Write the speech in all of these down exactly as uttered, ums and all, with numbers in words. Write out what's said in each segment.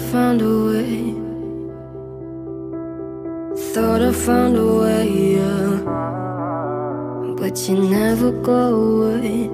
found a way. Thought I found a way, yeah. But you never go away.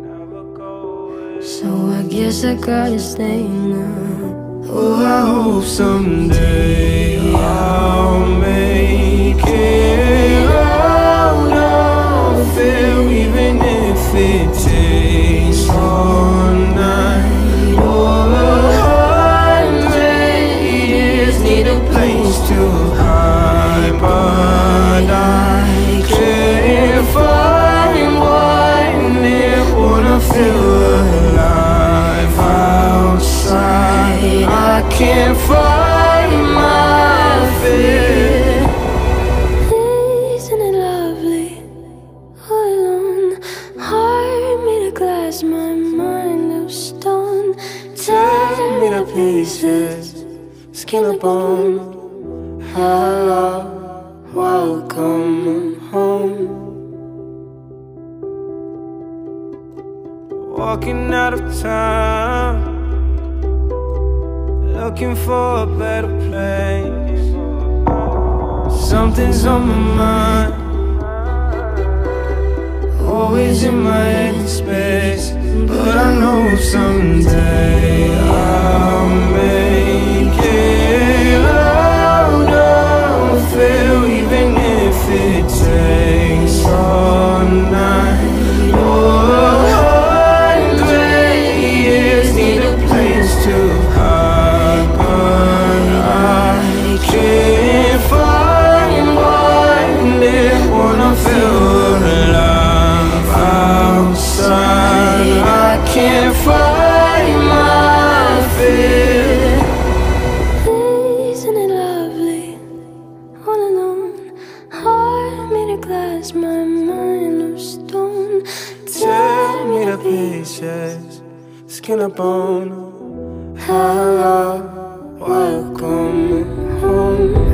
So I guess I gotta stay now. Oh, I hope someday I'll make it out of there, even if it takes all night or a hundred years. Need a place to hide, but I can't find one there. Wanna feel alive outside. I can't find my fear. Isn't it lovely? All alone, heart made of glass, my mind of stone. Tear me to pieces, skin and bone. Hello, welcome home. Walking out of town, looking for a better place. Something's on my mind, always in my head space. But I know someday I'll make it out of here, even if it takes all night or a hundred years. Need a place to hide, but I can't find one there. Wanna feel alive outside. I can't find my fear. Isn't it lovely? All alone, heart made of glass, my mind of stone. Tear me to pieces, skin and bone. Hello, welcome home.